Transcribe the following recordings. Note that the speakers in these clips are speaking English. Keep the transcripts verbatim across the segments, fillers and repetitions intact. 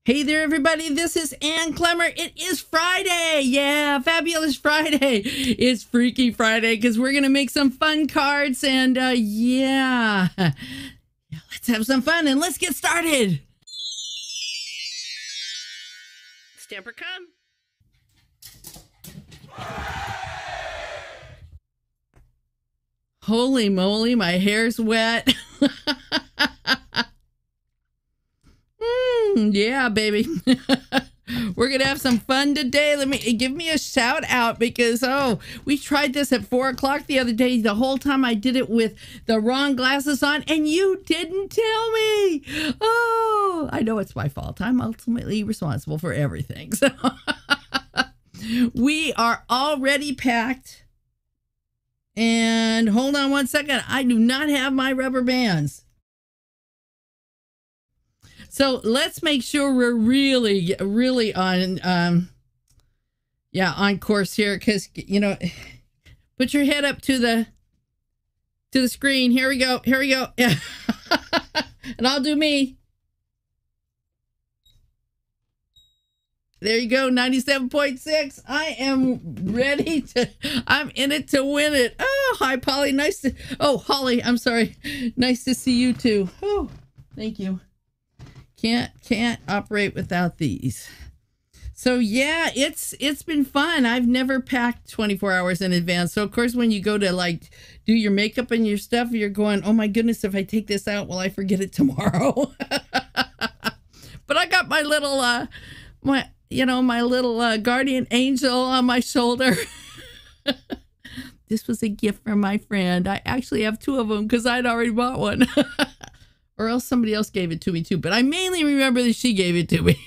Hey there, everybody. This is Ann Clemmer. It is Friday. Yeah, fabulous Friday. It's Freaky Friday because we're going to make some fun cards. And uh, yeah, let's have some fun and let's get started. Stamper, come. Holy moly, my hair's wet. mm, yeah, baby. We're going to have some fun today. Let me give me a shout out because, oh, we tried this at four o'clock the other day. The whole time I did it with the wrong glasses on and you didn't tell me. Oh, I know it's my fault. I'm ultimately responsible for everything. So we are already packed. And hold on one second. I do not have my rubber bands. So let's make sure we're really, really on, um, yeah, on course here. Because, you know, put your head up to the, to the screen. Here we go. Here we go. Yeah. And I'll do me. There you go, ninety-seven point six. I am ready to, I'm in it to win it. Oh, hi, Polly. Nice to, oh, Holly, I'm sorry. Nice to see you too. Oh, thank you. Can't, can't operate without these. So yeah, it's, it's been fun. I've never packed twenty-four hours in advance. So of course, when you go to like do your makeup and your stuff, you're going, oh my goodness, if I take this out, will I forget it tomorrow? But I got my little, uh, my, you know, my little uh, guardian angel on my shoulder. This was a gift from my friend. I actually have two of them because I'd already bought one. Or else somebody else gave it to me too. But I mainly remember that she gave it to me.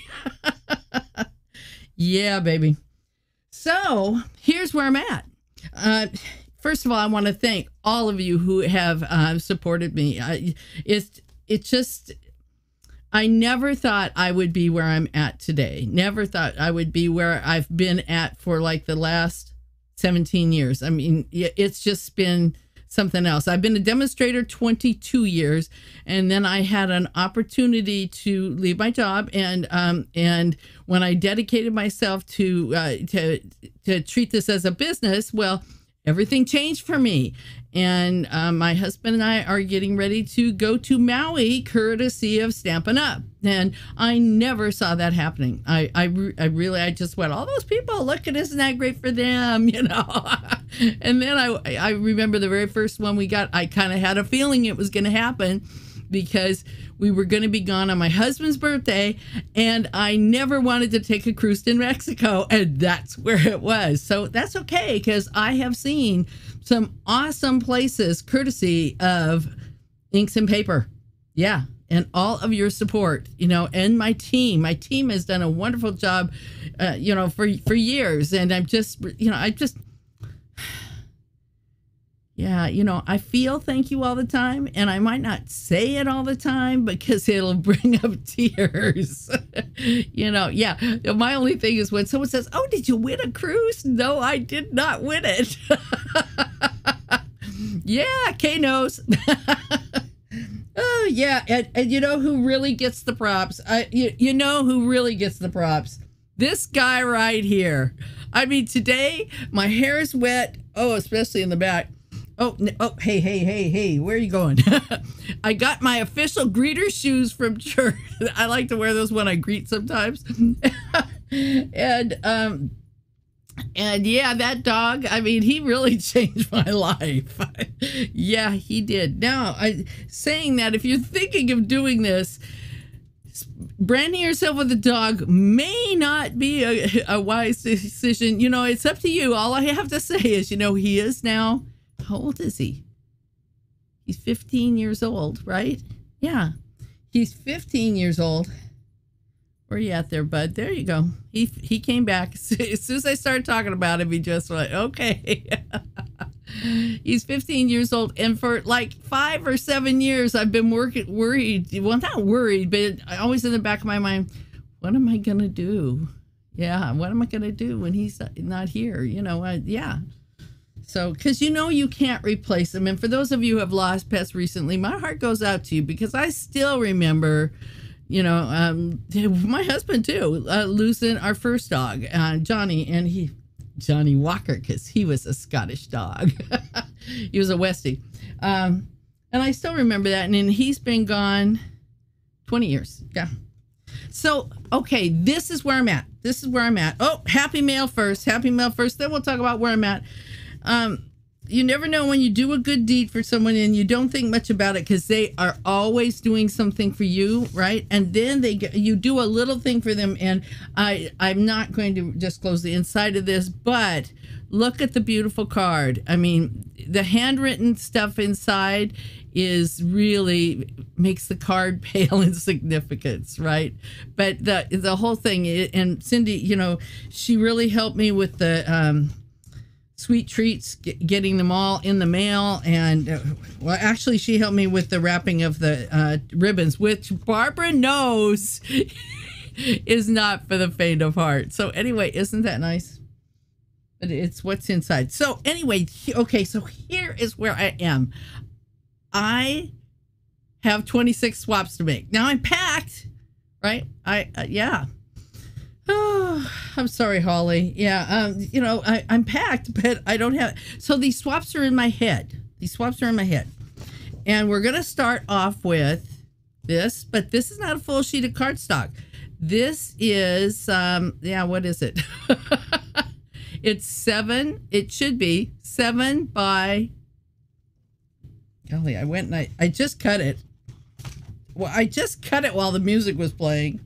Yeah, baby. So here's where I'm at. Uh, first of all, I want to thank all of you who have uh, supported me. Uh, it's, it's just... I never thought I would be where I'm at today. Never thought I would be where I've been at for like the last seventeen years. I mean, it's just been something else. I've been a demonstrator twenty-two years, and then I had an opportunity to leave my job. And um, and when I dedicated myself to uh, to to treat this as a business, well, everything changed for me. And um, my husband and I are getting ready to go to Maui, courtesy of Stampin' Up. And I never saw that happening. I, I, re I really, I just went, all those people, look at, isn't that great for them, you know? And then I, I remember the very first one we got, I kind of had a feeling it was going to happen because we were going to be gone on my husband's birthday, and I never wanted to take a cruise to Mexico, and that's where it was. So that's okay, because I have seen some awesome places courtesy of Inks and Paper. Yeah, and all of your support, you know, and my team. My team has done a wonderful job, uh, you know, for, for years, and I'm just, you know, I just... Yeah, you know, I feel thank you all the time, and I might not say it all the time because it'll bring up tears. You know, yeah. My only thing is when someone says, oh, did you win a cruise? No, I did not win it. Yeah, Kay knows. Oh, yeah. And, and you know who really gets the props? I, you, you know who really gets the props? This guy right here. I mean, today, my hair is wet. Oh, especially in the back. Oh, oh, hey, hey, hey, hey, where are you going? I got my official greeter shoes from church. I like to wear those when I greet sometimes. and, um, and yeah, that dog, I mean, he really changed my life. Yeah, he did. Now, I saying that if you're thinking of doing this, branding yourself with a dog may not be a, a wise decision. You know, it's up to you. All I have to say is, you know, he is now... How old is he? He's fifteen years old, right? Yeah, he's fifteen years old. Where are you at there, bud? There you go. He he came back. As soon as I started talking about him, he just went, okay. He's fifteen years old. And for like five or seven years, I've been working, worried. Well, not worried, but always in the back of my mind, what am I going to do? Yeah, what am I going to do when he's not here? You know, I, yeah. So, because you know you can't replace them. And for those of you who have lost pets recently, my heart goes out to you because I still remember, You know, um, my husband too, uh, losing our first dog, uh, Johnny, and he, Johnny Walker, because he was a Scottish dog. He was a Westie. Um, and I still remember that. And then he's been gone twenty years. Yeah. So, okay, this is where I'm at. This is where I'm at. Oh, happy mail first. Happy mail first. Then we'll talk about where I'm at. Um, You never know when you do a good deed for someone and you don't think much about it because they are always doing something for you, right? And then they get, you do a little thing for them. And I, I'm not going to disclose the inside of this, but look at the beautiful card. I mean, the handwritten stuff inside is really makes the card pale in significance, right? But the the whole thing, and Cindy, you know, she really helped me with the um sweet treats, get, getting them all in the mail. And uh, well, actually she helped me with the wrapping of the uh, ribbons, which Barbara knows is not for the faint of heart. So anyway, isn't that nice? But it's what's inside. So anyway, okay, so here is where I am. I have twenty-six swaps to make. Now I'm packed, right? I, uh, yeah. Oh, I'm sorry, Holly. Yeah, um, you know, I, I'm packed, but I don't have... So these swaps are in my head. These swaps are in my head. And we're going to start off with this, but this is not a full sheet of cardstock. This is, um, yeah, what is it? It's seven. It should be seven by... Golly, I went and I, I just cut it. Well, I just cut it while the music was playing.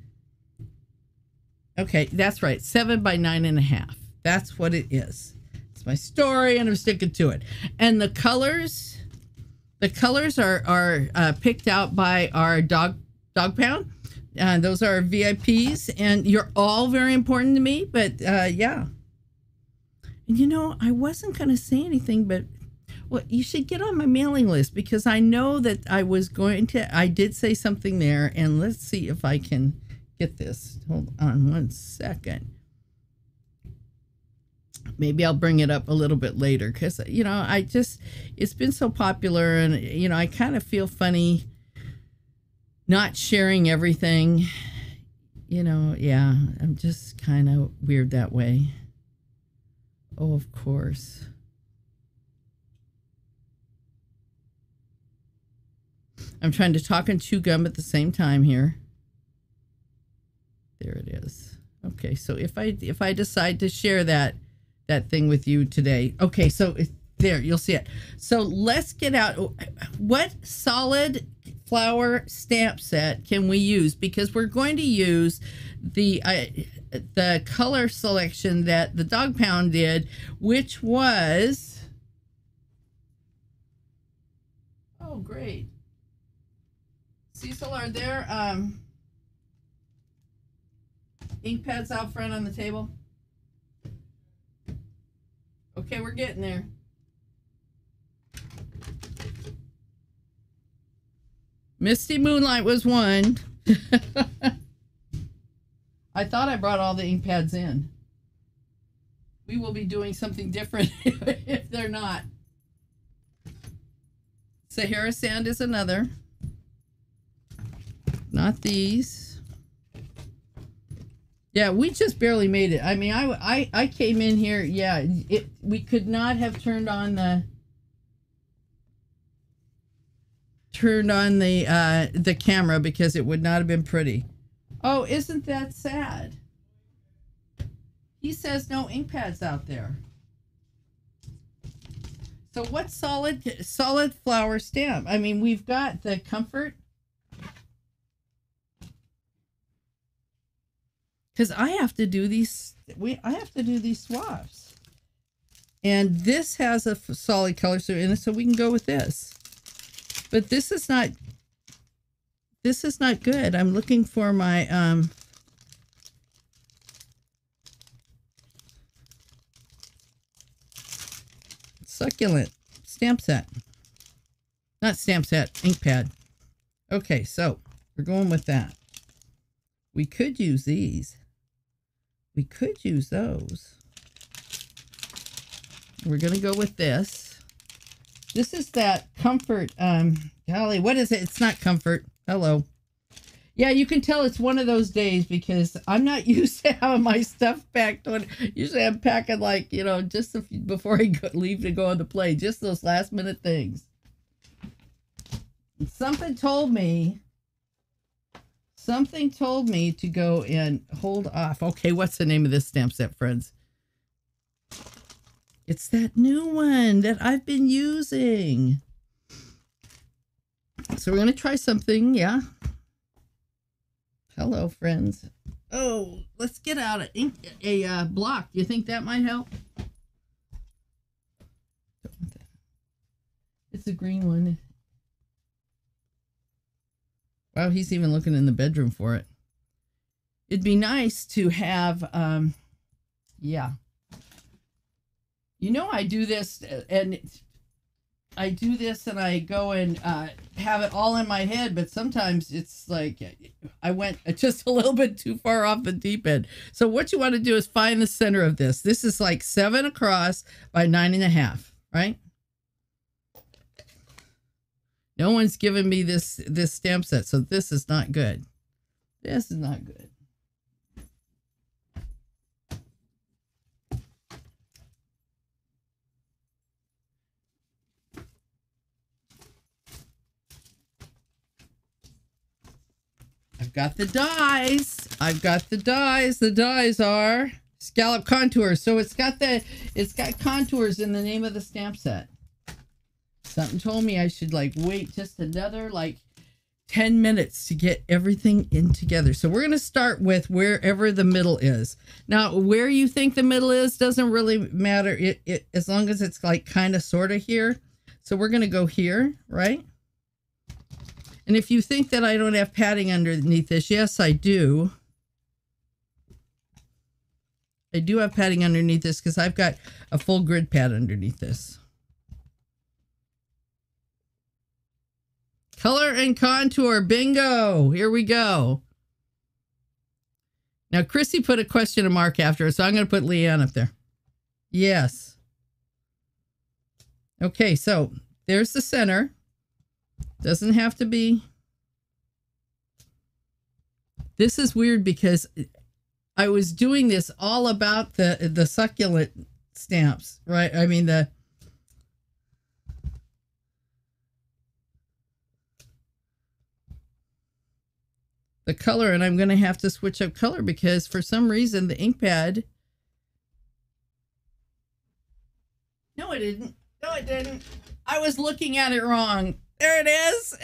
Okay, that's right. Seven by nine and a half. That's what it is. It's my story, and I'm sticking to it. And the colors, the colors are are uh, picked out by our dog dog pound. Uh, those are our V I Ps, and you're all very important to me. But uh, yeah. And you know, I wasn't going to say anything, but well, you should get on my mailing list because I know that I was going to. I did say something there, and let's see if I can get this. Hold on one second. Maybe I'll bring it up a little bit later because, you know, I just, it's been so popular and, you know, I kind of feel funny not sharing everything. You know, yeah, I'm just kind of weird that way. Oh, of course. I'm trying to talk and chew gum at the same time here. There it is. Okay, so if I if I decide to share that that thing with you today, okay, so it's there, you'll see it. So let's get out. What solid flower stamp set can we use? Because we're going to use the uh, the color selection that the Dog Pound did, which was, oh great. Cecil, are there um ink pads out front on the table? Okay, we're getting there. Misty Moonlight was one. I thought I brought all the ink pads in. We will be doing something different if they're not. Sahara Sand is another. Not these. Yeah, we just barely made it. I mean, I, I, I came in here. Yeah, it. We could not have turned on the turned on the uh, the camera because it would not have been pretty. Oh, isn't that sad? He says no ink pads out there. So what solid solid flower stamp? I mean, we've got the Comfort. Because I have to do these, we I have to do these swaps, and this has a solid color so in it, so we can go with this. But this is not, this is not good. I'm looking for my um. Succulent stamp set, not stamp set, ink pad. Okay, so we're going with that. We could use these. We could use those. We're going to go with this. This is that Comfort. Um, golly, what is it? It's not Comfort. Hello. Yeah, you can tell it's one of those days because I'm not used to having my stuff packed. When usually I'm packing like, you know, just a few, before I go, leave to go on the plane, just those last minute things. Something told me, something told me to go and hold off. Okay, what's the name of this stamp set, friends? It's that new one that I've been using. So we're going to try something, yeah. Hello, friends. Oh, let's get out a, ink, a uh, block. You think that might help? It's a green one. Wow, he's even looking in the bedroom for it. It'd be nice to have, um, yeah. You know, I do this and I do this and I go and uh, have it all in my head, but sometimes it's like I went just a little bit too far off the deep end. So what you want to do is find the center of this. This is like seven across by nine and a half, right? No one's given me this, this stamp set, so this is not good. This is not good. I've got the dies. I've got the dies. The dies are scallop contours. So it's got the, it's got contours in the name of the stamp set. Something told me I should like wait just another like ten minutes to get everything in together. So we're going to start with wherever the middle is. Now, where you think the middle is doesn't really matter. It, it as long as it's like kind of sort of here. So we're going to go here, right? And if you think that I don't have padding underneath this, yes, I do. I do have padding underneath this because I've got a full grid pad underneath this. Color and contour, bingo. Here we go. Now, Chrissy put a question mark after it, so I'm going to put Leanne up there. Yes. Okay, so there's the center. Doesn't have to be. This is weird because I was doing this all about the, the succulent stamps, right? I mean, the the color, and I'm going to have to switch up color because for some reason the ink pad. No, it didn't. No, it didn't. I was looking at it wrong. There it is.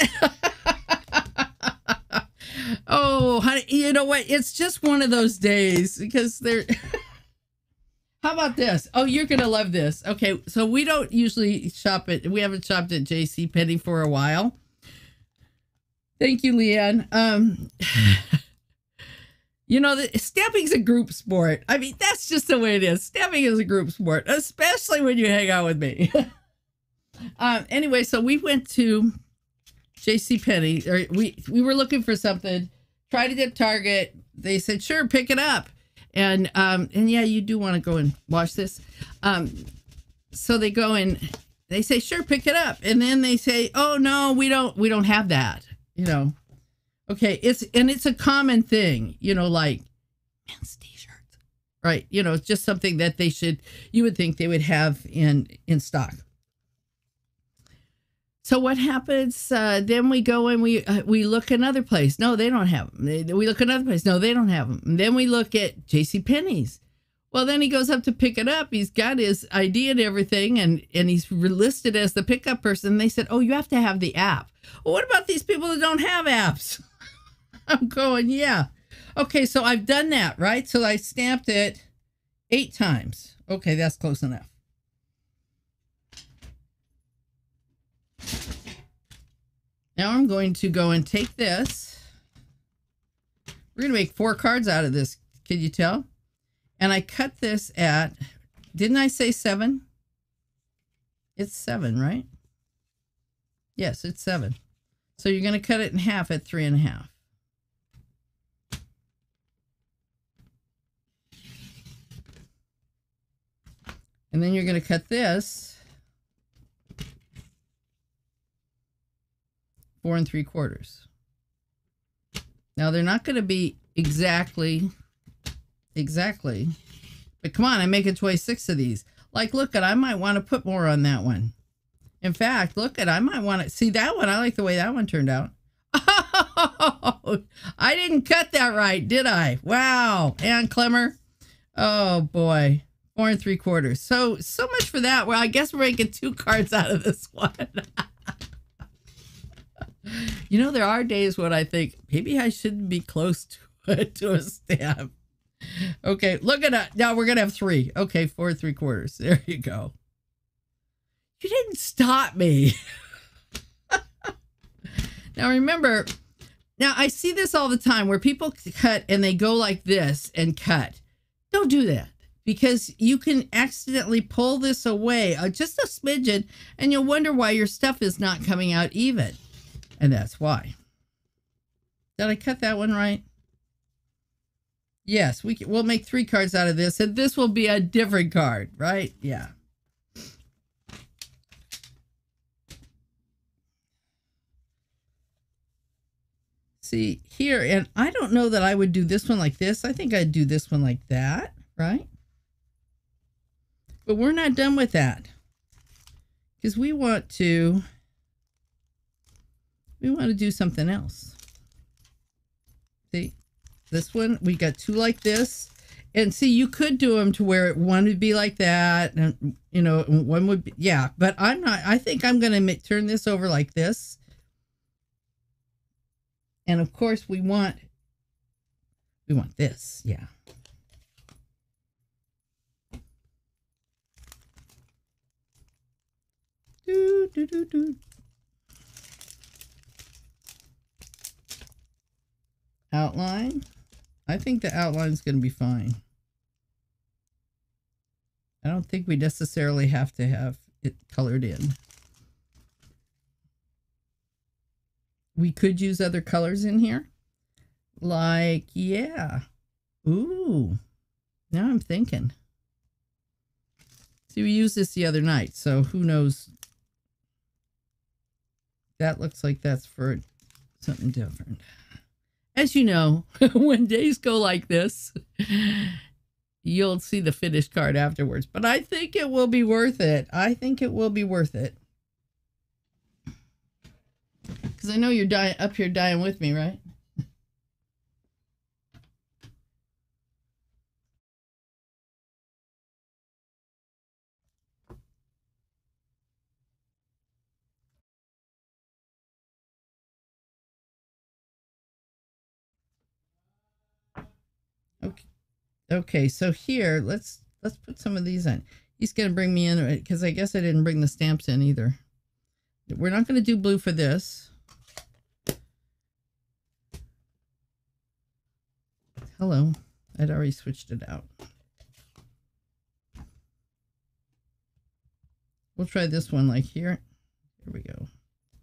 Oh, honey, you know what? It's just one of those days because they're. How about this? Oh, you're going to love this. Okay, so we don't usually shop at, we haven't shopped at JCPenney for a while. Thank you, Leanne. Um, you know, the, stamping's a group sport. I mean, that's just the way it is. Stamping is a group sport, especially when you hang out with me. um, anyway, so we went to JCPenney, or we, we were looking for something, tried to get Target. They said, sure, pick it up. And, um, and yeah, you do want to go and watch this. Um, so they go and they say, sure, pick it up. And then they say, oh no, we don't, we don't have that. You know, okay, it's, and it's a common thing, you know, like men's t-shirts, right? You know, it's just something that they should, you would think they would have in, in stock. So what happens? Uh, then we go and we, uh, we look another place. No, they don't have them. They, we look another place. No, they don't have them. And then we look at JCPenney's. Well, then he goes up to pick it up. He's got his I D and everything, and, and he's listed as the pickup person. They said, oh, you have to have the app. Well, what about these people that don't have apps? I'm going, yeah. Okay, so I've done that, right? So I stamped it eight times. Okay, that's close enough. Now I'm going to go and take this. We're going to make four cards out of this. Can you tell? And I cut this at, didn't I say seven? It's seven, right? Yes, it's seven. So you're going to cut it in half at three and a half. And then you're going to cut this four and three quarters. Now they're not going to be exactly, exactly, but come on, I'm making twenty-six of these. Like, look at, I might want to put more on that one. In fact, look at, I might want to see that one. I like the way that one turned out. Oh, I didn't cut that right, did I? Wow. And Clemmer. Oh boy. Four and three quarters. So, so much for that. Well, I guess we're making two cards out of this one. You know, there are days when I think maybe I shouldn't be close to it, to a stamp. Okay, look at that. Now we're going to have three. Okay, four and three quarters. There you go. You didn't stop me. Now remember, now I see this all the time where people cut and they go like this and cut. Don't do that, because you can accidentally pull this away uh, just a smidgen, and you'll wonder why your stuff is not coming out even. And that's why. Did I cut that one right? Yes, we can, we'll make three cards out of this, and this will be a different card, right? Yeah. See here, and I don't know that I would do this one like this. I think I'd do this one like that, right? But we're not done with that, because we want to we want to do something else. See, this one, we got two like this, and see, you could do them to where one would be like that, and you know, one would be, yeah, but I'm not. I think I'm going to turn this over like this. And of course we want, we want this. Yeah. Do, do, do, do. Outline. I think the outline is going to be fine. I don't think we necessarily have to have it colored in. We could use other colors in here. Like, yeah. Ooh. Now I'm thinking. See, we used this the other night, so who knows. That looks like that's for something different. As you know, when days go like this, you'll see the finished card afterwards. But I think it will be worth it. I think it will be worth it. Because I know you're dying up here dying with me, right? Okay. Okay, so here, let's let's put some of these in. He's gonna bring me in because I guess I didn't bring the stamps in either. We're not gonna do blue for this. Hello, I'd already switched it out. We'll try this one like here. Here we go.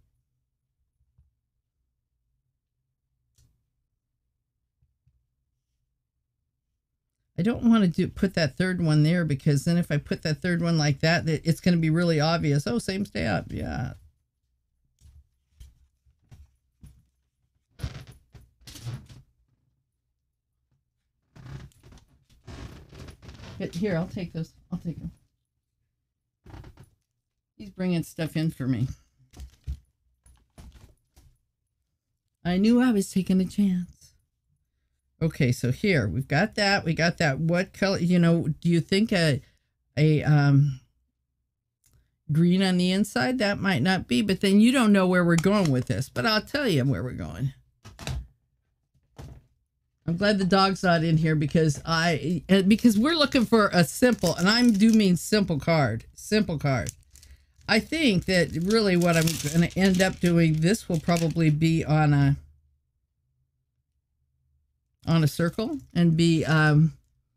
I don't want to do put that third one there, because then if I put that third one like that, it's going to be really obvious. Oh, same stamp. Yeah. But here, I'll take those. I'll take them. He's bringing stuff in for me. I knew I was taking a chance. Okay, so here we've got that. We got that. What color? You know, do you think a a um green on the inside? That might not be, but then you don't know where we're going with this. But I'll tell you where we're going. I'm glad the dog's not in here, because I because we're looking for a simple, and I do mean simple card, simple card. I think that really what I'm going to end up doing, this will probably be on a on a circle and be um,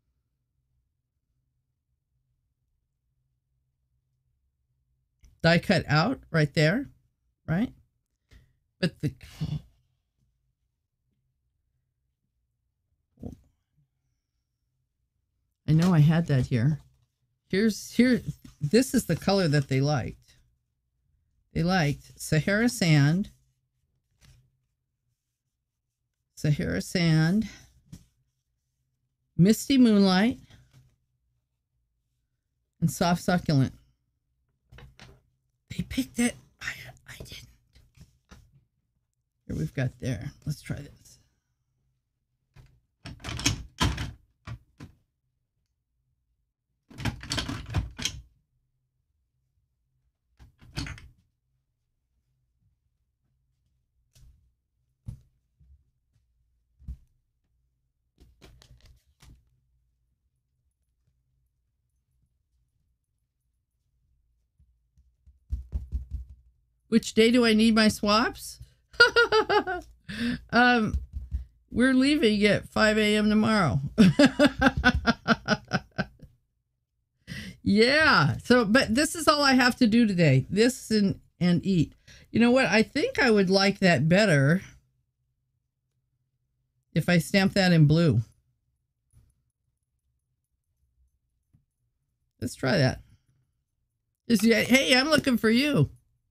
die cut out right there, right? But the I know I had that here. Here's here. This is the color that they liked. They liked Sahara Sand, Sahara Sand, Misty Moonlight, and Soft Succulent. They picked it. I, I didn't. Here we've got there. Let's try this. Which day do I need my swaps? um, we're leaving at five A M tomorrow. Yeah. So, but this is all I have to do today. This and, and eat. You know what? I think I would like that better if I stamp that in blue. Let's try that. Just, hey, I'm looking for you.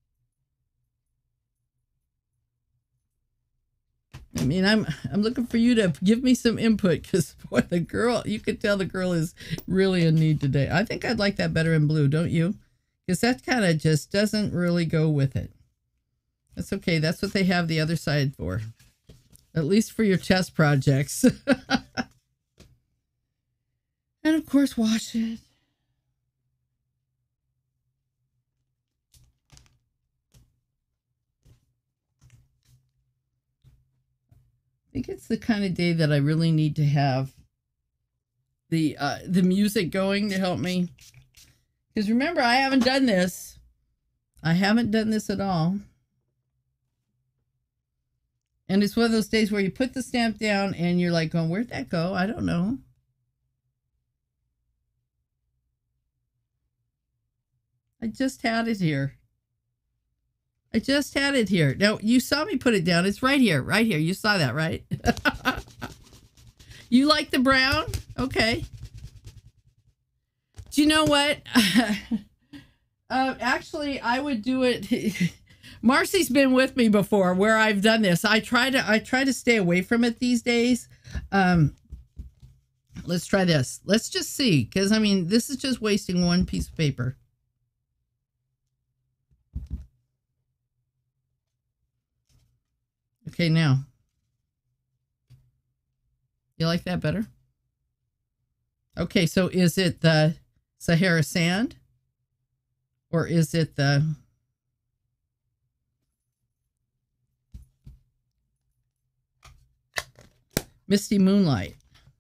I mean, I'm I'm looking for you to give me some input, because boy, the girl, you could tell the girl is really in need today. I think I'd like that better in blue, don't you? Because that kind of just doesn't really go with it. That's okay. That's what they have the other side for. At least for your chest projects. And of course, wash it. I think it's the kind of day that I really need to have the uh, the music going to help me. Because remember, I haven't done this. I haven't done this at all. And it's one of those days where you put the stamp down and you're like, going, where'd that go? I don't know. I just had it here. I just had it here. Now, you saw me put it down. It's right here, right here. You saw that, right? You like the brown? Okay. Do you know what? uh, actually, I would do it. Marcy's been with me before where I've done this. I try to I try to stay away from it these days. Um, let's try this. Let's just see, because I mean, this is just wasting one piece of paper. Okay, now. You like that better? Okay, so is it the Sahara Sand? Or is it the... Misty Moonlight?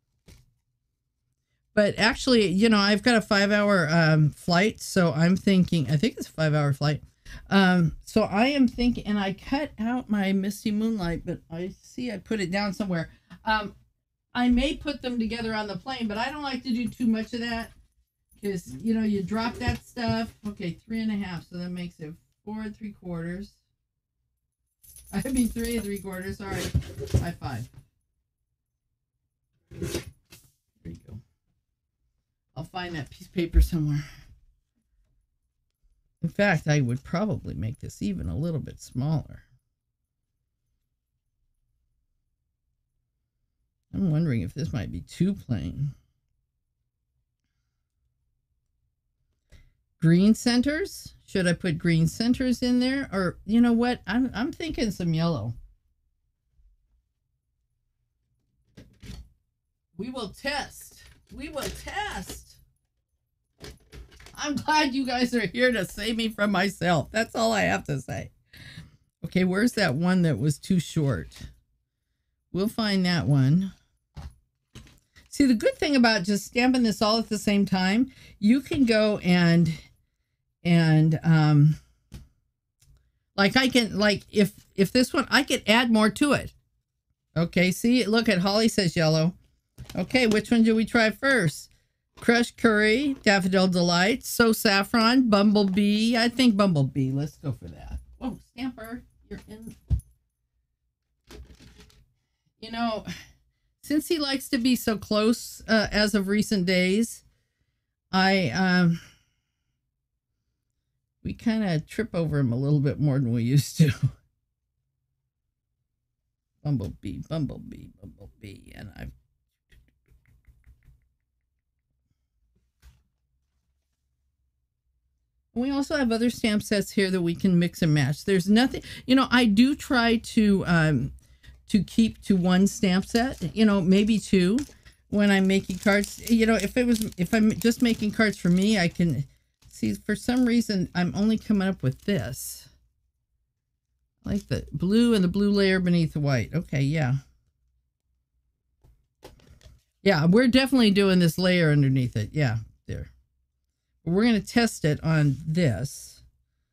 But actually, you know, I've got a five-hour um, flight, so I'm thinking... I think it's a five-hour flight. Um, so I am thinking, and I cut out my Misty Moonlight, but I see I put it down somewhere. Um, I may put them together on the plane, but I don't like to do too much of that because, you know, you drop that stuff. Okay, three and a half. So that makes it four and three quarters. I mean, three and three quarters. All right. High five. There you go. I'll find that piece of paper somewhere. In fact, I would probably make this even a little bit smaller. I'm wondering if this might be too plain. Green centers? Should I put green centers in there? Or, you know what? I'm, I'm thinking some yellow. We will test. We will test. I'm glad you guys are here to save me from myself. That's all I have to say. Okay, where's that one that was too short? We'll find that one. See, the good thing about just stamping this all at the same time, you can go and, and, um, like I can, like if, if this one, I could add more to it. Okay, see, look at Holly says yellow. Okay, which one do we try first? Crushed Curry, Daffodil Delight, So Saffron, Bumblebee. I think Bumblebee. Let's go for that. Whoa, Stamper, you're in. You know, since he likes to be so close uh, as of recent days, I, um, we kind of trip over him a little bit more than we used to. Bumblebee, bumblebee, bumblebee. And I've we also have other stamp sets here that we can mix and match. There's nothing, you know, I do try to um, to keep to one stamp set, you know, maybe two when I'm making cards. You know, if it was, if I'm just making cards for me, I can see for some reason I'm only coming up with this. I like the blue and the blue layer beneath the white. Okay, yeah. Yeah, we're definitely doing this layer underneath it. Yeah, there. We're going to test it on this.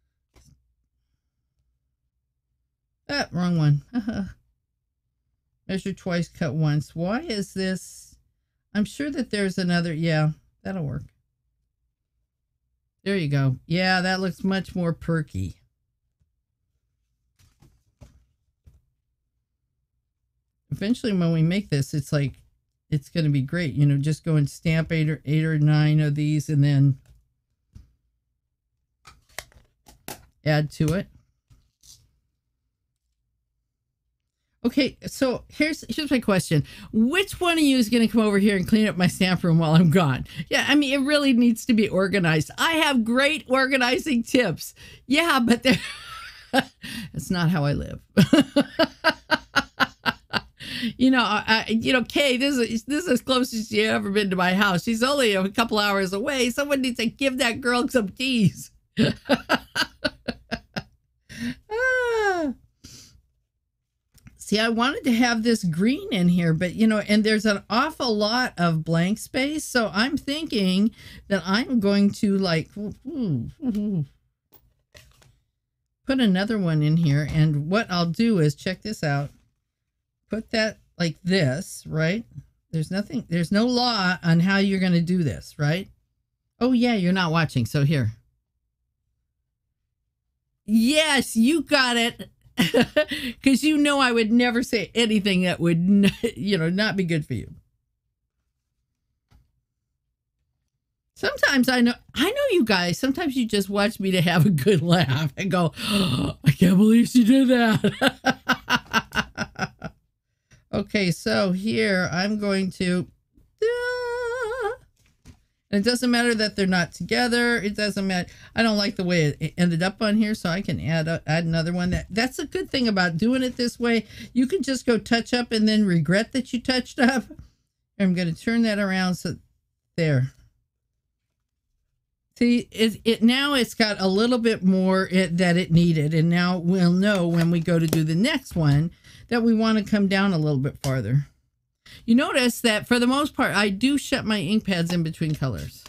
Ah, wrong one. Measure twice, cut once. Why is this? I'm sure that there's another. Yeah, that'll work. There you go. Yeah, that looks much more perky. Eventually, when we make this, it's like, it's going to be great. You know, just go and stamp eight or eight or nine of these and then add to it. Okay, so here's here's my question. Which one of you is going to come over here and clean up my stamp room while I'm gone? Yeah, I mean, it really needs to be organized. I have great organizing tips. Yeah, but that's not how I live. You know, I, you know, Kay, this is this is as close as she's ever been to my house. She's only a couple hours away. Someone needs to give that girl some keys. ah. See, I wanted to have this green in here, but, you know, and there's an awful lot of blank space. So I'm thinking that I'm going to, like, put another one in here. And what I'll do is, check this out. Put that like this, right? There's nothing, there's no law on how you're going to do this, right? Oh, yeah, you're not watching. So here. Yes, you got it. Because you know I would never say anything that would, you know, not be good for you. Sometimes I know, I know you guys, sometimes you just watch me to have a good laugh and go, oh, I can't believe she did that. Okay, so here I'm going to, uh, and it doesn't matter that they're not together. It doesn't matter. I don't like the way it ended up on here, so I can add a, add another one. That that's a good thing about doing it this way. You can just go touch up and then regret that you touched up. I'm going to turn that around so there. See, it, it now it's got a little bit more it, that it needed, and now we'll know when we go to do the next one that we want to come down a little bit farther. You notice that for the most part, I do shut my ink pads in between colors.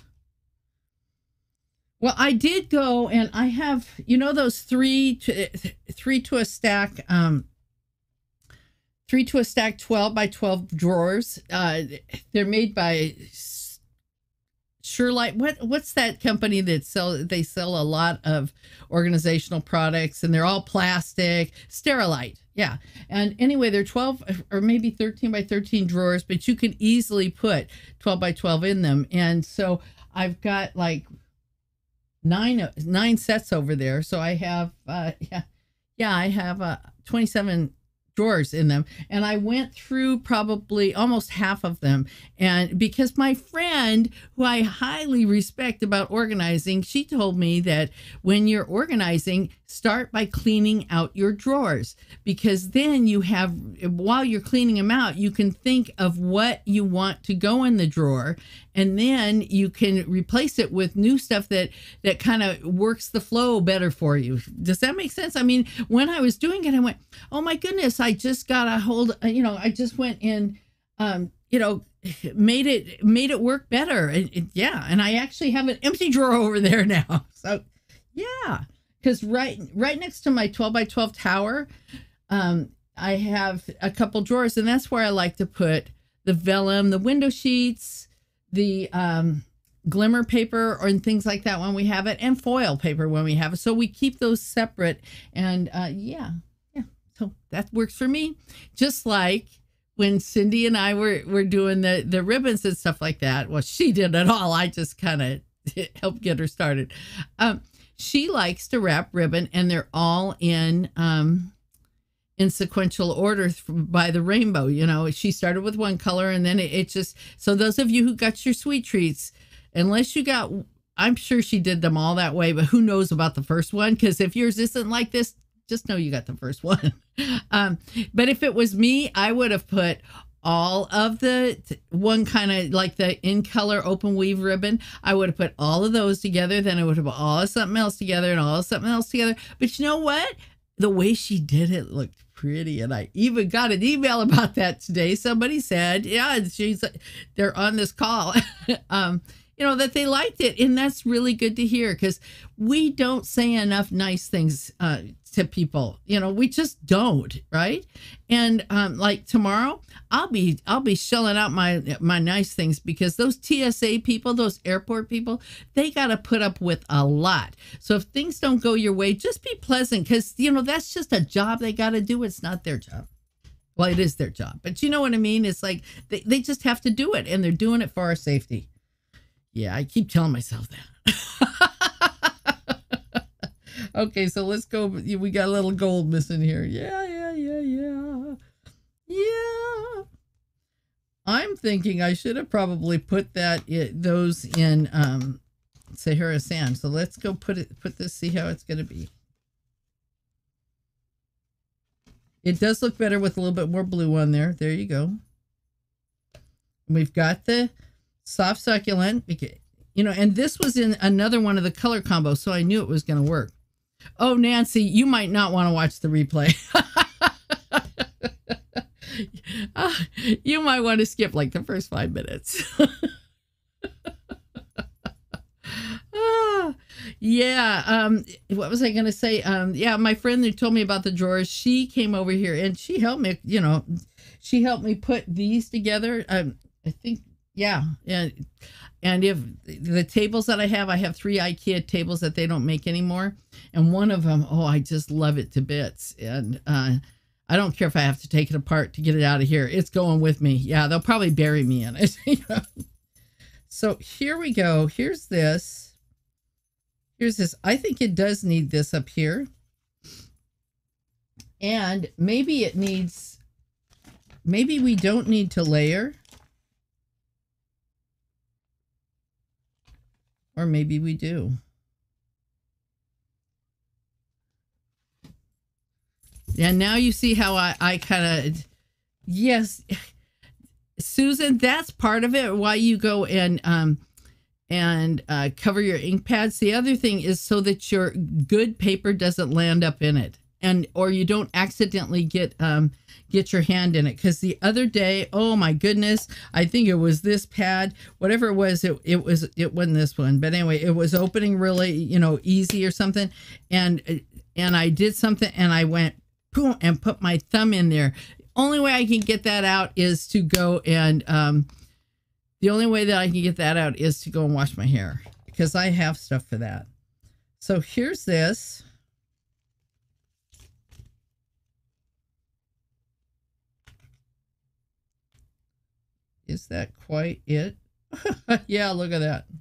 Well, I did go and I have, you know, those three to, three to a stack, um, three to a stack twelve by twelve drawers. Uh, they're made by Surelight. What what's that company that sell? They sell a lot of organizational products, and they're all plastic. Sterilite. Yeah. And anyway, they're twelve or maybe thirteen by thirteen drawers, but you can easily put twelve by twelve in them. And so I've got like nine, nine sets over there. So I have, uh, yeah, yeah, I have uh, twenty-seven drawers in them. And I went through probably almost half of them. And because my friend, who I highly respect about organizing, she told me that when you're organizing, start by cleaning out your drawers, because then you have, while you're cleaning them out, you can think of what you want to go in the drawer, and then you can replace it with new stuff that that kind of works the flow better for you. Does that make sense? I mean, when I was doing it, I went, oh my goodness, I just got a hold, you know, I just went in, um, you know, made it made it work better. And, and yeah, and I actually have an empty drawer over there now. So yeah. Because right right next to my twelve by twelve tower, um, I have a couple drawers, and that's where I like to put the vellum, the window sheets, the um, glimmer paper, or and things like that when we have it, and foil paper when we have it. So we keep those separate, and uh, yeah, yeah. So that works for me. Just like when Cindy and I were were doing the the ribbons and stuff like that. Well, she did it all. I just kind of helped get her started. Um, She likes to wrap ribbon, and they're all in um, in sequential order by the rainbow. You know, she started with one color and then it, it just, so those of you who got your sweet treats, unless you got, I'm sure she did them all that way, but who knows about the first one? Because if yours isn't like this, just know you got the first one. um, but if it was me, I would have put all of the one kind of like the in color open weave ribbon. I would have put all of those together. Then I would have put all of something else together and all of something else together. But you know what? The way she did it looked pretty. And I even got an email about that today. Somebody said, yeah, she's, they're on this call. um, you know, that they liked it. And that's really good to hear because we don't say enough nice things uh, to people. You know, we just don't, right? And um, like tomorrow, I'll be I'll be shelling out my my nice things because those T S A people, those airport people, they got to put up with a lot. So if things don't go your way, just be pleasant because, you know, that's just a job they got to do. It's not their job. Well, it is their job, but you know what I mean? It's like they, they just have to do it and they're doing it for our safety. Yeah, I keep telling myself that. Okay, so let's go. We got a little gold missing here. Yeah, yeah, yeah, yeah. Yeah. I'm thinking I should have probably put that those in um, Sahara sand. So let's go put it, put this, see how it's going to be. It does look better with a little bit more blue on there. There you go. We've got the soft succulent, you know, and this was in another one of the color combos, so I knew it was going to work. Oh, Nancy, you might not want to watch the replay. uh, you might want to skip like the first five minutes. ah, yeah. Um, what was I going to say? Um, yeah, my friend who told me about the drawers, she came over here and she helped me, you know, she helped me put these together. Um, I think, yeah. Yeah. And if the tables that I have, I have three IKEA tables that they don't make anymore. And one of them, oh, I just love it to bits. And uh, I don't care if I have to take it apart to get it out of here. It's going with me. Yeah, they'll probably bury me in it. You know? So here we go. Here's this. Here's this. I think it does need this up here. And maybe it needs, maybe we don't need to layer. Or maybe we do. Yeah, now you see how I, I kind of, yes, Susan, that's part of it, why you go and, um, and uh, cover your ink pads. The other thing is so that your good paper doesn't land up in it. And, or you don't accidentally get, um, get your hand in it. Because the other day, oh my goodness, I think it was this pad, whatever it was, it, it was, it wasn't this one, but anyway, it was opening really, you know, easy or something. And, and I did something and I went boom and put my thumb in there. Only way I can get that out is to go and, um, the only way that I can get that out is to go and wash my hair because I have stuff for that. So here's this. Is that quite it? Yeah, look at that.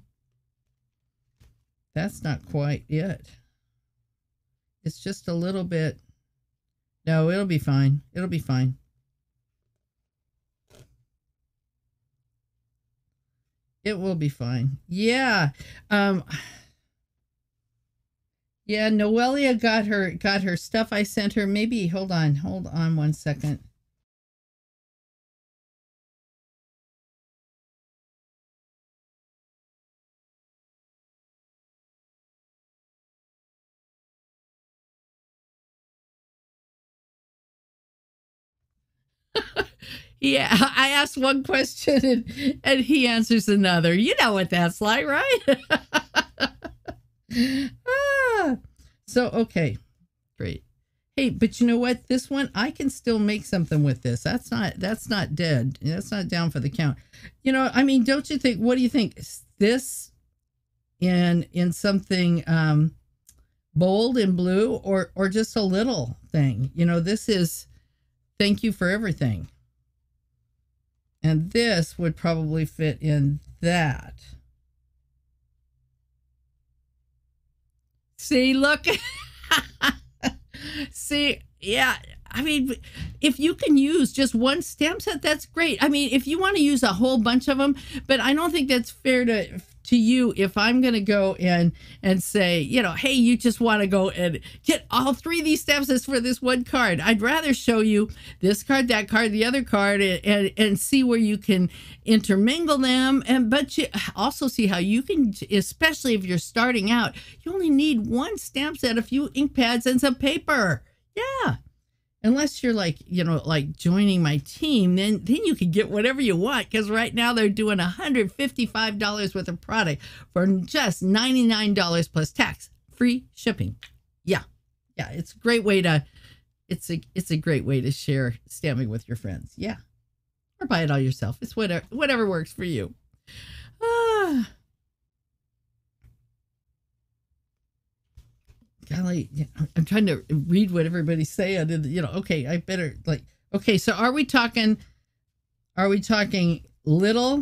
That's not quite it. It's just a little bit. No, it'll be fine. It'll be fine. It will be fine. Yeah. Um, yeah, Noelia got her got her stuff I sent her. Maybe hold on, hold on one second. Yeah, I asked one question and, and he answers another. You know what that's like, right? ah, so, okay, great. Hey, but you know what? This one, I can still make something with this. That's not, that's not dead. That's not down for the count. You know, I mean, don't you think, what do you think? This in, in something um, bold and blue or, or just a little thing? You know, this is thank you for everything. And this would probably fit in that. See, look. See, yeah, I mean, if you can use just one stamp set, that's great. I mean, if you want to use a whole bunch of them, but I don't think that's fair to to you if I'm going to go and and say, you know, hey, you just want to go and get all three of these stamp sets for this one card. I'd rather show you this card, that card, the other card, and and, and see where you can intermingle them. And but you also see how you can, especially if you're starting out, you only need one stamp set, a few ink pads, and some paper. Yeah. Unless you're like, you know, like joining my team, then then you can get whatever you want, because right now they're doing one hundred fifty-five dollars worth of product for just ninety-nine dollars plus tax, free shipping. Yeah. Yeah, it's a great way to it's a it's a great way to share stamping with your friends. Yeah. Or buy it all yourself. It's whatever whatever works for you. Ah. Golly, I'm trying to read what everybody's saying, and you know, okay, I better like, okay, so are we talking, are we talking little,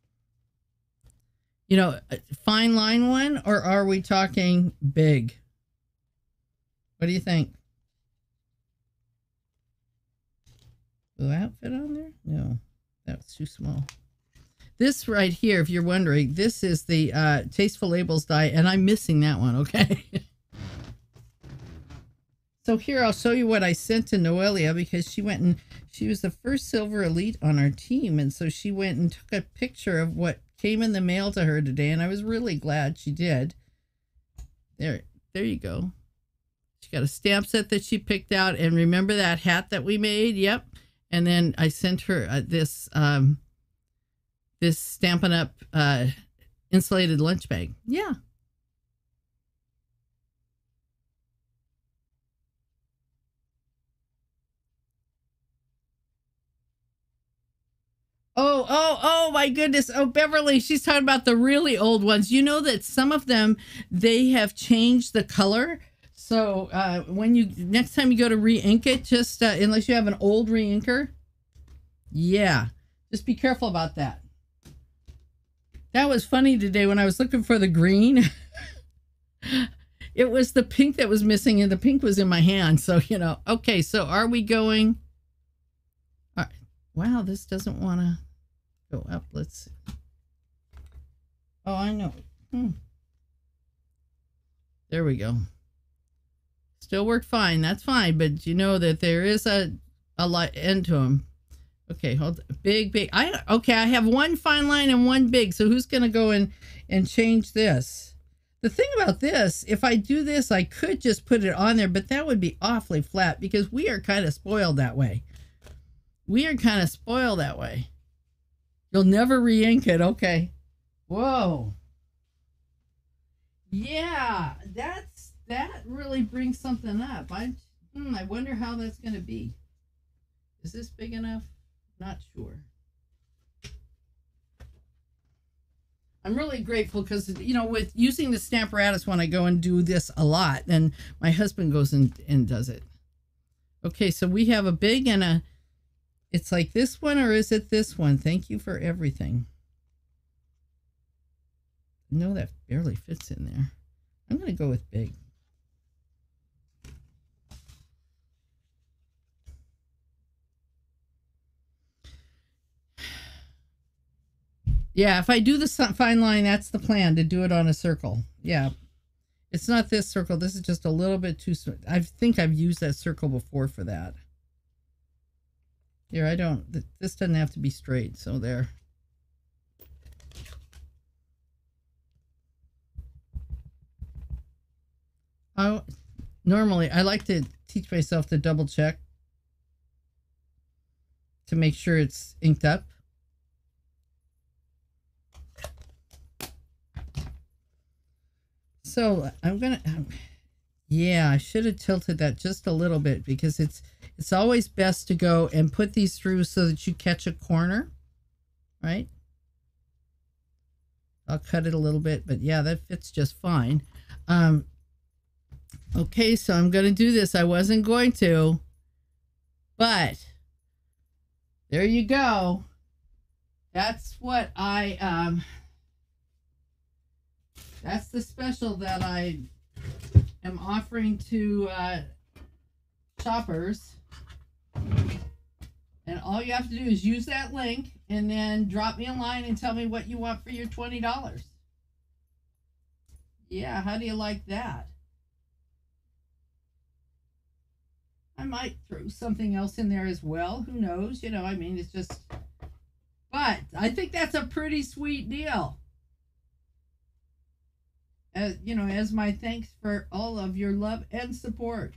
you know, fine line one, or are we talking big? What do you think? Will that fit on there? No, that's too small. This right here, if you're wondering, this is the uh, Tasteful Labels die, and I'm missing that one, okay? So here, I'll show you what I sent to Noelia, because she went and she was the first Silver Elite on our team. And so she went and took a picture of what came in the mail to her today. And I was really glad she did. There, there you go. She got a stamp set that she picked out. And remember that hat that we made? Yep. And then I sent her uh, this, um, this Stampin' Up! Uh, insulated lunch bag. Yeah. Oh, oh, oh my goodness. Oh, Beverly, she's talking about the really old ones. You know that some of them, they have changed the color. So uh, when you, next time you go to re-ink it, just, uh, unless you have an old re-inker. Yeah, just be careful about that. That was funny today when I was looking for the green. It was the pink that was missing, and the pink was in my hand. So, you know, okay, so are we going? All right. Wow, this doesn't want to go up. Let's see. Oh, I know. Hmm. There we go. Still worked fine. That's fine. But you know that there is a, a light end to them. Okay, hold big, big. I okay, I have one fine line and one big. So who's going to go in and change this? The thing about this, if I do this, I could just put it on there, but that would be awfully flat because we are kind of spoiled that way. We are kind of spoiled that way. You'll never re-ink it. Okay. Whoa. Yeah, that's that really brings something up. I hmm, I wonder how that's going to be. Is this big enough? Not sure. I'm really grateful because, you know, with using the Stamparatus when I go and do this a lot, then my husband goes and, and does it. Okay, so we have a big and a, it's like this one, or is it this one? Thank you for everything. No, that barely fits in there. I'm going to go with big. Yeah, if I do the fine line, that's the plan, to do it on a circle. Yeah. It's not this circle. This is just a little bit too... I think I've used that circle before for that. Here, I don't... This doesn't have to be straight, so there. Oh, normally, I like to teach myself to double check to make sure it's inked up. So I'm gonna, um, yeah, I should have tilted that just a little bit because it's it's always best to go and put these through so that you catch a corner, right? I'll cut it a little bit, but yeah, that fits just fine. Um, okay, so I'm gonna do this. I wasn't going to, but there you go. That's what I um. That's the special that I am offering to uh, shoppers. And all you have to do is use that link and then drop me a line and tell me what you want for your twenty dollars. Yeah, how do you like that? I might throw something else in there as well. Who knows? You know, I mean, it's just... But I think that's a pretty sweet deal. As, you know, as my thanks for all of your love and support.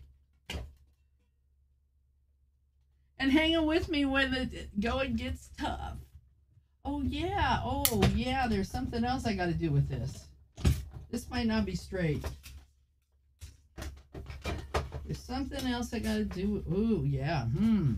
And hanging with me when the going gets tough. Oh, yeah. Oh, yeah. There's something else I got to do with this. This might not be straight. There's something else I got to do. Ooh, yeah. Hmm.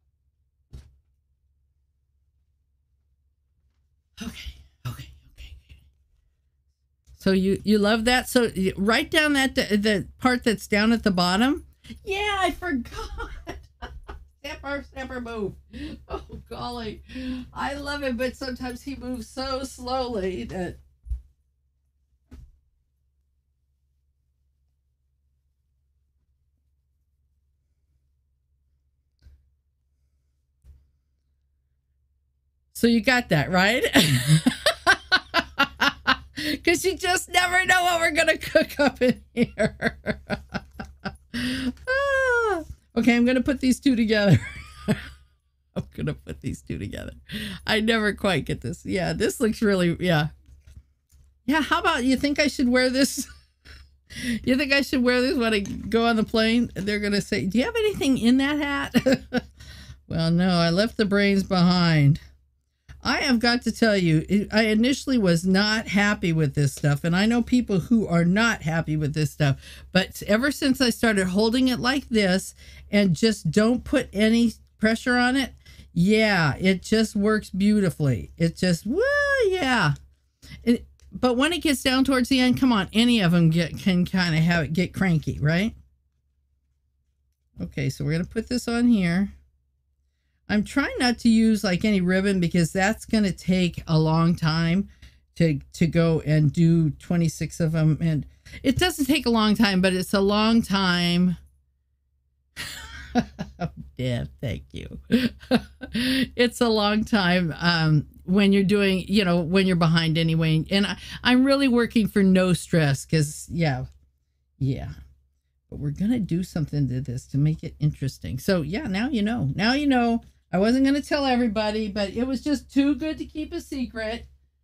Okay. Okay. Okay. So you, you love that? So you write down that the, the part that's down at the bottom. Yeah, I forgot. Stamper, Stamper, move. Oh, golly. I love it, but sometimes he moves so slowly that... So you got that, right? Because you just never know what we're going to cook up in here. ah. Okay, I'm going to put these two together. I'm going to put these two together. I never quite get this. Yeah, this looks really, yeah. Yeah, how about, you think I should wear this? You think I should wear this when I go on the plane? They're going to say, do you have anything in that hat? Well, no, I left the brains behind. I have got to tell you, I initially was not happy with this stuff, and I know people who are not happy with this stuff, but ever since I started holding it like this and just don't put any pressure on it, yeah, it just works beautifully. It just, woo, yeah. It, but when it gets down towards the end, come on, any of them get can kind of have it get cranky, right? Okay, so we're going to put this on here. I'm trying not to use like any ribbon because that's going to take a long time to to go and do twenty-six of them. And it doesn't take a long time, but it's a long time. Yeah, thank you. It's a long time um, when you're doing, you know, when you're behind anyway. And I, I'm really working for no stress because, yeah, yeah. But we're going to do something to this to make it interesting. So, yeah, now you know. Now you know. I wasn't going to tell everybody, but it was just too good to keep a secret.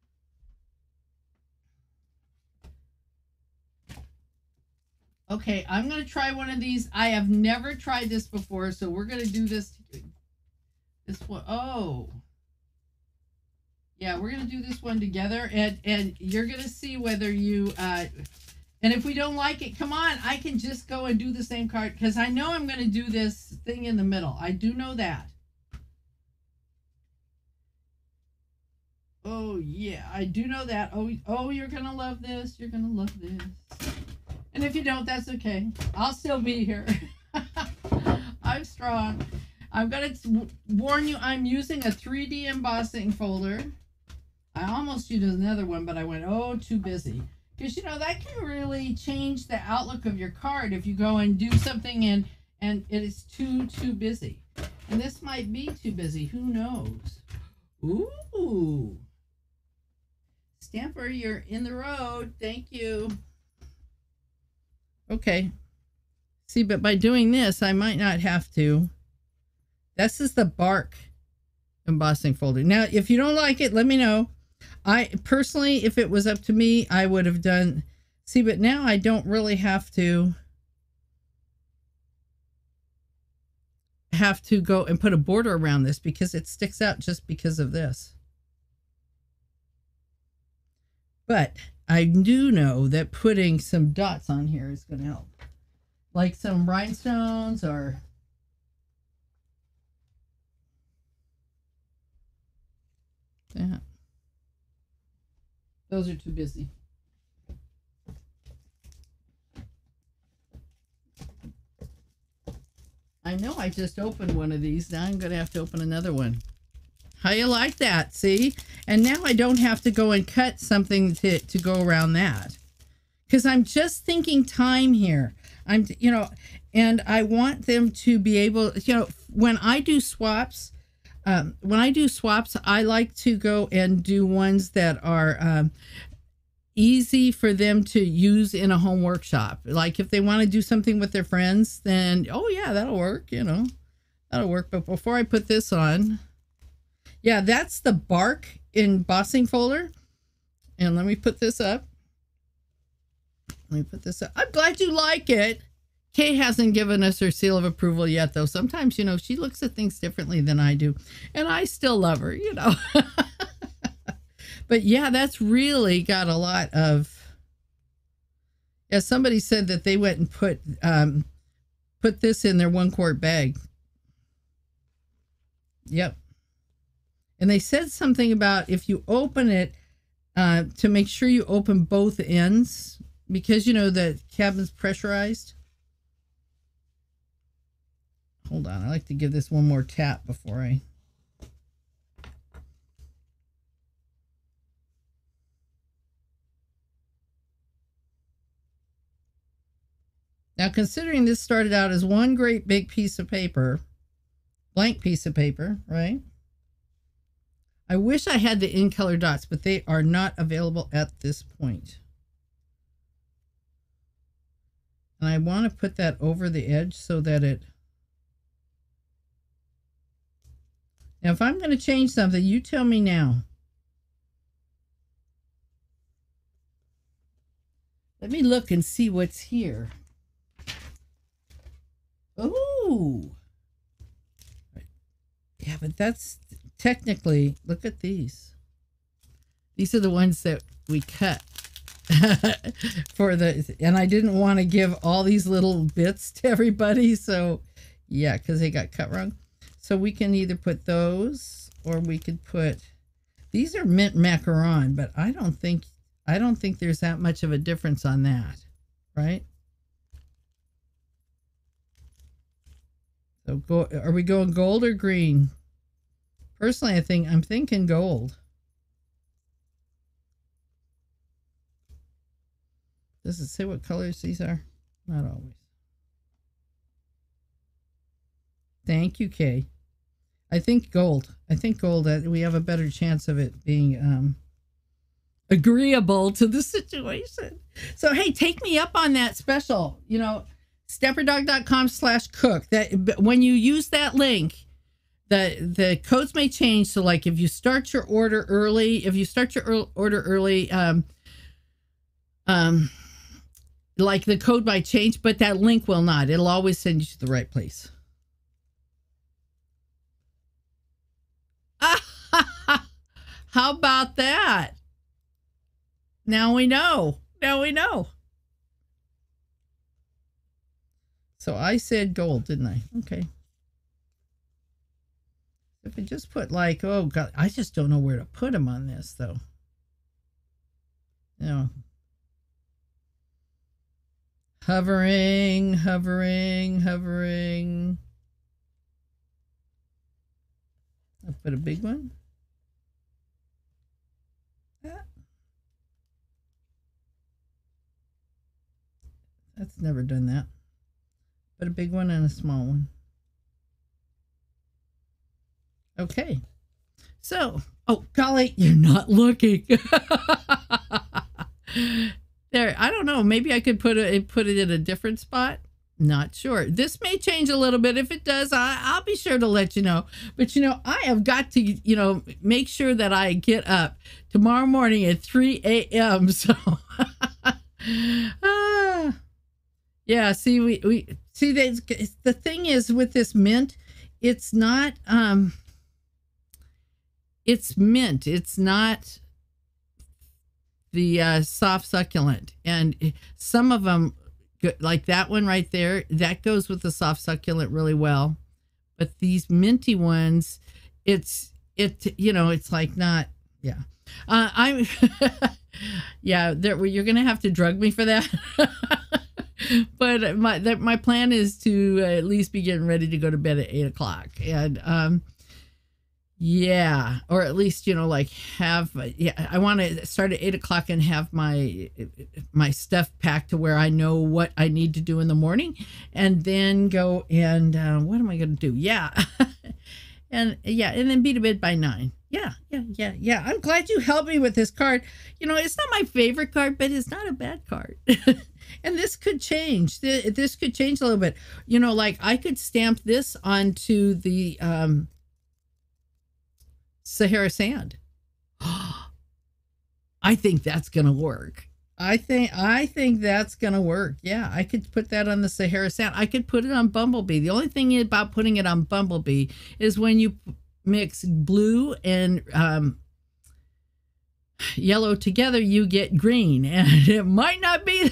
Okay, I'm going to try one of these. I have never tried this before, so we're going to do this. This one. Oh. Yeah, we're going to do this one together, and, and you're going to see whether you... Uh, and if we don't like it, come on, I can just go and do the same card, because I know I'm going to do this thing in the middle. I do know that. Oh, yeah, I do know that. Oh, oh, you're going to love this. You're going to love this. And if you don't, that's okay. I'll still be here. I'm strong. I'm going to warn you, I'm using a three D embossing folder. I almost used another one, but I went, oh, too busy. Because, you know, that can really change the outlook of your card if you go and do something and, and it is too, too busy. And this might be too busy. Who knows? Ooh. Stamper, you're in the road. Thank you. Okay. See, but by doing this, I might not have to. This is the bark embossing folder. Now, if you don't like it, let me know. I personally, if it was up to me, I would have done. See, but now I don't really have to have to go and put a border around this because it sticks out just because of this. But I do know that putting some dots on here is going to help. Like some rhinestones or... that. Those are too busy. I know I just opened one of these. Now I'm going to have to open another one. How you like that? See? And now I don't have to go and cut something to, to go around that. Because I'm just thinking time here. I'm, you know, and I want them to be able, you know, when I do swaps, um, when I do swaps, I like to go and do ones that are um, easy for them to use in a home workshop. Like if they want to do something with their friends, then, oh yeah, that'll work, you know, that'll work. But before I put this on, yeah, that's the bark embossing folder. And let me put this up. Let me put this up. I'm glad you like it. Kay hasn't given us her seal of approval yet, though. Sometimes, you know, she looks at things differently than I do. And I still love her, you know. But yeah, that's really got a lot of, yeah, somebody said that they went and put, um, put this in their one quart bag. Yep. And they said something about if you open it, uh, to make sure you open both ends because, you know, the cabin's pressurized. Hold on. I like to give this one more tap before I. Now, considering this started out as one great big piece of paper, blank piece of paper, right? I wish I had the in color dots, but they are not available at this point. And I want to put that over the edge so that it... Now, if I'm going to change something, you tell me now. Let me look and see what's here. Oh, yeah, but that's technically, look at these. These are the ones that we cut for the, and I didn't want to give all these little bits to everybody. So yeah, because they got cut wrong. So we can either put those or we could put, these are mint macaron, but I don't think, I don't think there's that much of a difference on that, right? So go, are we going gold or green? Personally, I think I'm thinking gold. Does it say what colors these are? Not always. Thank you, Kay. I think gold. I think gold. Uh, we have a better chance of it being um, agreeable to the situation. So hey, take me up on that special. You know. StamperDog.com slash cook. That when you use that link, the the codes may change. So like if you start your order early, if you start your order early, um, um, like the code might change, but that link will not. It'll always send you to the right place. How about that? Now we know. Now we know. So I said gold, didn't I? Okay. If I just put like, oh God, I just don't know where to put them on this though. You know. Hovering, hovering, hovering. I'll put a big one. That's never done that. Put a big one and a small one. Okay. So, oh, golly, you're not looking. There, I don't know. Maybe I could put it put it in a different spot. Not sure. This may change a little bit. If it does, I, I'll be sure to let you know. But, you know, I have got to, you know, make sure that I get up tomorrow morning at three A M So, ah, yeah, see, we, we see, they, the thing is with this mint, it's not, um, it's mint. It's not the uh, soft succulent. And some of them, like that one right there, that goes with the soft succulent really well. But these minty ones, it's, it, you know, it's like not, yeah. Uh, I'm, yeah, there, you're going to have to drug me for that. But my that my plan is to at least be getting ready to go to bed at eight o'clock, and um, yeah, or at least, you know, like have, yeah, I want to start at eight o'clock and have my my stuff packed to where I know what I need to do in the morning, and then go and uh, what am I going to do? Yeah, And yeah, and then beat a bid by nine. Yeah, yeah, yeah, yeah. I'm glad you helped me with this card. You know, it's not my favorite card, but it's not a bad card. And this could change. This could change a little bit. You know, like I could stamp this onto the um, Sahara sand. I think that's going to work. I think I think that's gonna work. Yeah, I could put that on the Sahara sand. I could put it on Bumblebee. The only thing about putting it on Bumblebee is when you mix blue and um, yellow together, you get green, and it might not be.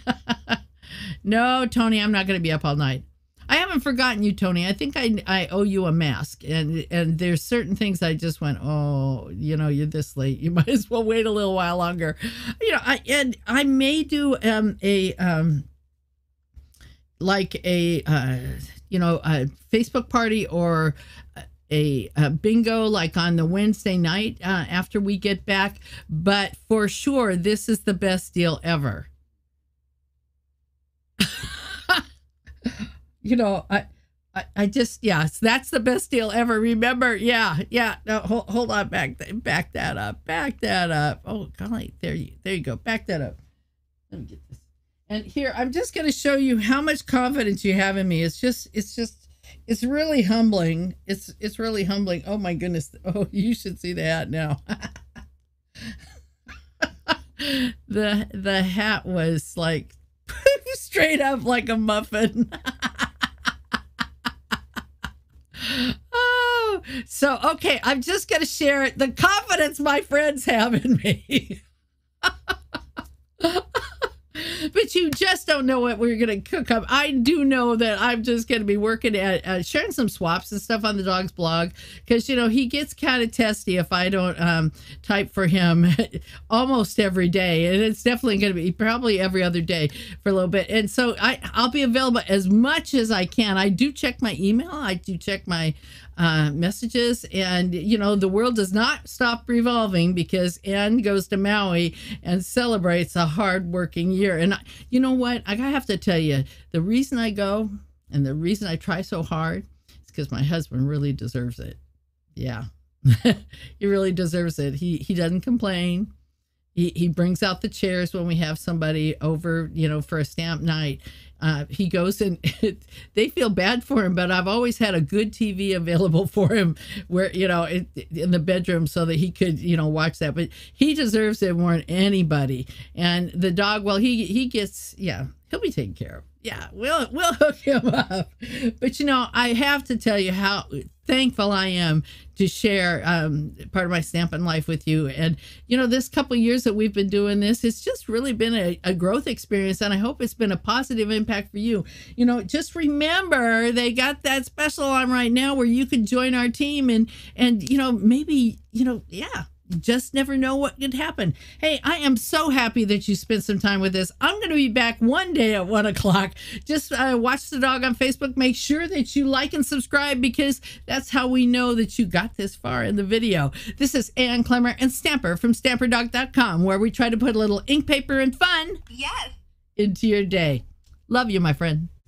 No, Tony, I'm not gonna be up all night. I haven't forgotten you, Tony. I think I I owe you a mask, and and there's certain things I just went, oh, you know, you're this late. You might as well wait a little while longer. You know, I and I may do um a um like a uh you know a Facebook party or a, a bingo like on the Wednesday night uh, after we get back. But for sure, this is the best deal ever. You know, I, I, I just, yes, that's the best deal ever. Remember, yeah, yeah. No, hold, hold on, back, back that up, back that up. Oh, golly, there you, there you go. Back that up. Let me get this. And here, I'm just going to show you how much confidence you have in me. It's just, it's just, it's really humbling. It's, it's really humbling. Oh my goodness. Oh, you should see the hat now. the, the hat was like straight up like a muffin. Oh, so, okay, I'm just going to share the confidence my friends have in me. But you just don't know what we're going to cook up. I do know that I'm just going to be working at uh, sharing some swaps and stuff on the dog's blog, because, you know, he gets kind of testy if I don't um, type for him almost every day. And it's definitely going to be probably every other day for a little bit. And so I, I'll be available as much as I can. I do check my email. I do check my uh, messages, and, you know, the world does not stop revolving because Anne goes to Maui and celebrates a hard-working year. And I, you know what? I have to tell you, the reason I go and the reason I try so hard is because my husband really deserves it. Yeah, he really deserves it. He he doesn't complain. He he brings out the chairs when we have somebody over, you know, for a stamp night. Uh, he goes and they feel bad for him, but I've always had a good T V available for him where, you know, in, in the bedroom so that he could, you know, watch that. But he deserves it more than anybody. And the dog, well, he, he gets, yeah, he'll be taken care of. Yeah, we'll, we'll hook him up. But, you know, I have to tell you how thankful I am to share um, part of my Stampin' life with you. And, you know, this couple of years that we've been doing this, it's just really been a, a growth experience. And I hope it's been a positive impact for you. You know, just remember, they got that special on right now where you can join our team and, and, you know, maybe, you know, yeah. You just never know what could happen. Hey, I am so happy that you spent some time with us. I'm going to be back one day at one o'clock. Just uh, watch the dog on Facebook. Make sure that you like and subscribe, because that's how we know that you got this far in the video. This is Ann Clemmer and Stamper from Stamper Dog dot com, where we try to put a little ink, paper, and fun yes. into your day. Love you, my friend.